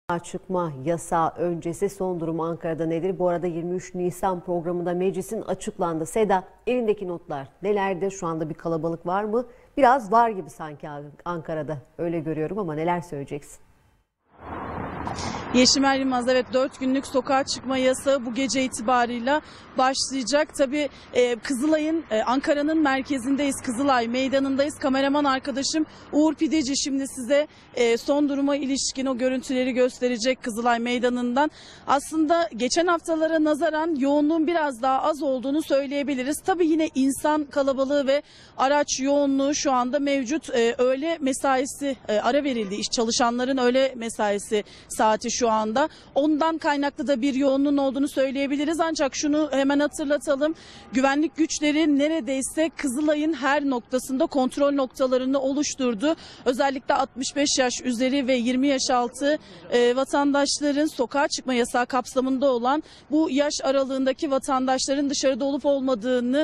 Çıkma yasağı öncesi son durum Ankara'da nedir? Bu arada 23 Nisan programında meclisin açıklandı. Seda, elindeki notlar nelerdir? Şu anda bir kalabalık var mı? Biraz var gibi sanki Ankara'da. Öyle görüyorum ama neler söyleyeceksin? Yeşim Yılmaz, evet, 4 günlük sokağa çıkma yasağı bu gece itibarıyla başlayacak. Tabii Kızılay'ın, Ankara'nın merkezindeyiz, Kızılay Meydanı'ndayız. Kameraman arkadaşım Uğur Pideci şimdi size son duruma ilişkin o görüntüleri gösterecek Kızılay Meydanı'ndan. Aslında geçen haftalara nazaran yoğunluğun biraz daha az olduğunu söyleyebiliriz. Tabii yine insan kalabalığı ve araç yoğunluğu şu anda mevcut. Öğle mesaisi ara verildi. İş çalışanların öğle mesaisi saati şu anda. Ondan kaynaklı da bir yoğunluğun olduğunu söyleyebiliriz. Ancak şunu hemen hatırlatalım. Güvenlik güçleri neredeyse Kızılay'ın her noktasında kontrol noktalarını oluşturdu. Özellikle 65 yaş üzeri ve 20 yaş altı vatandaşların sokağa çıkma yasağı kapsamında olan bu yaş aralığındaki vatandaşların dışarıda olup olmadığını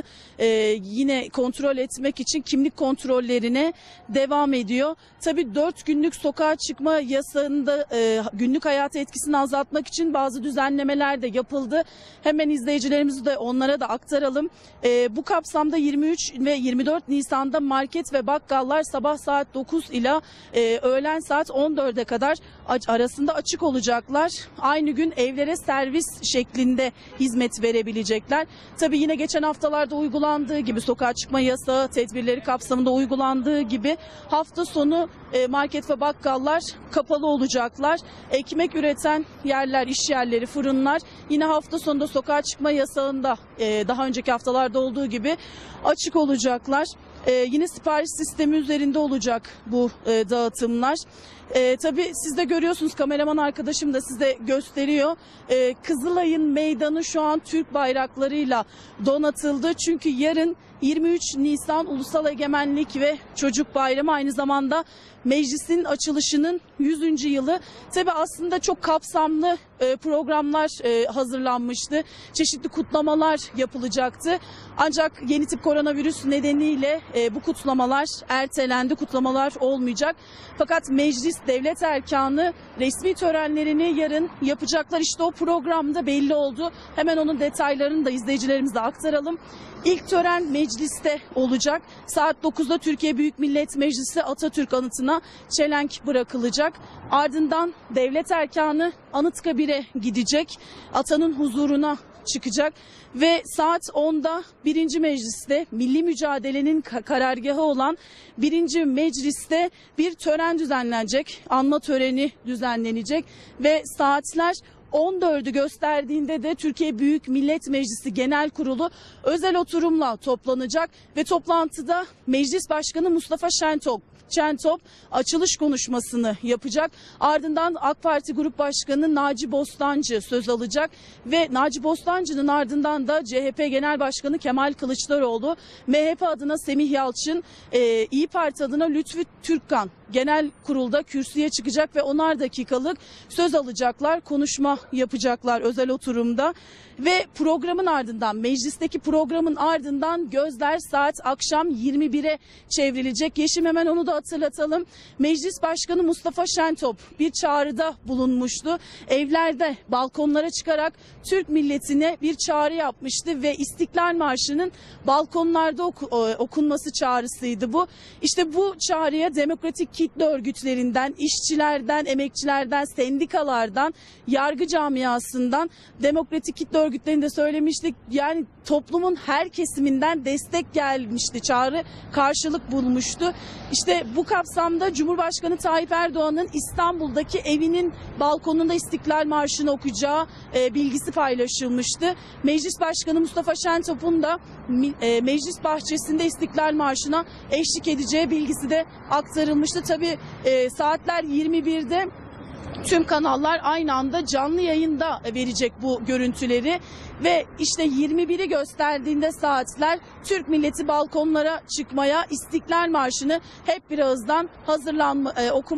yine kontrol etmek için kimlik kontrollerine devam ediyor. Tabii 4 günlük sokağa çıkma yasağında günlük hayat etkisini azaltmak için bazı düzenlemeler de yapıldı. Hemen izleyicilerimizi de onlara da aktaralım. Bu kapsamda 23 ve 24 Nisan'da market ve bakkallar sabah saat 9 ila öğlen saat 14'e kadar arasında açık olacaklar. Aynı gün evlere servis şeklinde hizmet verebilecekler. Tabii yine geçen haftalarda uygulandığı gibi sokağa çıkma yasağı tedbirleri kapsamında uygulandığı gibi hafta sonu market ve bakkallar kapalı olacaklar. Ekmek üreten yerler, iş yerleri, fırınlar yine hafta sonunda sokağa çıkma yasağında daha önceki haftalarda olduğu gibi açık olacaklar. Yine sipariş sistemi üzerinde olacak bu dağıtımlar. Tabii siz de görüyorsunuz, kameraman arkadaşım da size gösteriyor. Kızılay'ın meydanı şu an Türk bayraklarıyla donatıldı. Çünkü yarın 23 Nisan Ulusal Egemenlik ve Çocuk Bayramı, aynı zamanda meclisin açılışının 100. yılı. Tabii aslında çok kapsamlı programlar hazırlanmıştı. Çeşitli kutlamalar yapılacaktı. Ancak yeni tip koronavirüs nedeniyle bu kutlamalar ertelendi. Kutlamalar olmayacak. Fakat meclis devlet erkanı resmi törenlerini yarın yapacaklar. İşte o programda belli oldu. Hemen onun detaylarını da izleyicilerimize aktaralım. İlk tören mecliste olacak. Saat 9'da Türkiye Büyük Millet Meclisi Atatürk anıtına çelenk bırakılacak. Ardından devlet erkanı Anıtkabir'e gidecek. Atanın huzuruna çıkacak ve saat 10'da 1. Meclis'te milli mücadelenin karargahı olan 1. Meclis'te bir tören düzenlenecek. Anma töreni düzenlenecek ve saatler 14'ü gösterdiğinde de Türkiye Büyük Millet Meclisi Genel Kurulu özel oturumla toplanacak ve toplantıda Meclis Başkanı Mustafa Şentop açılış konuşmasını yapacak. Ardından AK Parti Grup Başkanı Naci Bostancı söz alacak ve Naci Bostancı'nın ardından da CHP Genel Başkanı Kemal Kılıçdaroğlu, MHP adına Semih Yalçın, İYİ Parti adına Lütfü Türkkan genel kurulda kürsüye çıkacak ve 10'ar dakikalık söz alacaklar, konuşma yapacaklar özel oturumda. Ve programın ardından, meclisteki programın ardından gözler saat akşam 21'e çevrilecek. Yeşim, hemen onu da hatırlatalım. Meclis Başkanı Mustafa Şentop bir çağrıda bulunmuştu. Evlerde balkonlara çıkarak Türk milletine bir çağrı yapmıştı ve İstiklal Marşı'nın balkonlarda okunması çağrısıydı bu. İşte bu çağrıya demokratik kitle örgütlerinden, işçilerden, emekçilerden, sendikalardan, yargı camiasından, demokratik kitle örgütlerinde söylemiştik. Yani toplumun her kesiminden destek gelmişti. Çağrı karşılık bulmuştu. İşte bu kapsamda Cumhurbaşkanı Tayyip Erdoğan'ın İstanbul'daki evinin balkonunda İstiklal Marşı'nı okuyacağı bilgisi paylaşılmıştı. Meclis Başkanı Mustafa Şentop'un da meclis bahçesinde İstiklal Marşı'na eşlik edeceği bilgisi de aktarılmıştı. Tabii saatler 21'de tüm kanallar aynı anda canlı yayında verecek bu görüntüleri ve işte 21'i gösterdiğinde saatler Türk milleti balkonlara çıkmaya, İstiklal Marşı'nı hep bir ağızdan okumaya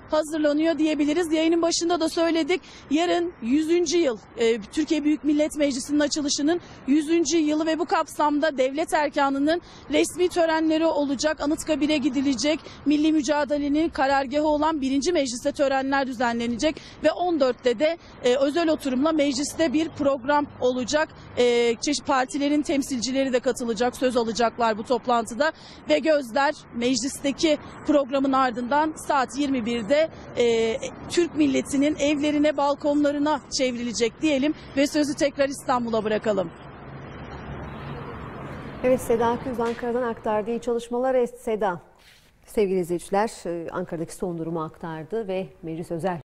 hazırlanıyor diyebiliriz. Yayının başında da söyledik. Yarın 100. yıl Türkiye Büyük Millet Meclisi'nin açılışının 100. yılı ve bu kapsamda devlet erkanının resmi törenleri olacak. Anıtkabir'e gidilecek. Milli mücadelenin karargahı olan 1. Meclis'te törenler düzenlenecek ve 14'te de özel oturumla mecliste bir program olacak. Çeşitli partilerin temsilcileri de katılacak, söz alacaklar bu toplantıda ve gözler meclisteki programın ardından saat 21'de Türk milletinin evlerine, balkonlarına çevrilecek diyelim ve sözü tekrar İstanbul'a bırakalım. Evet, Seda Akgüz Ankara'dan aktardı. İyi çalışmalar Seda. Sevgili izleyiciler, Ankara'daki son durumu aktardı ve meclis özel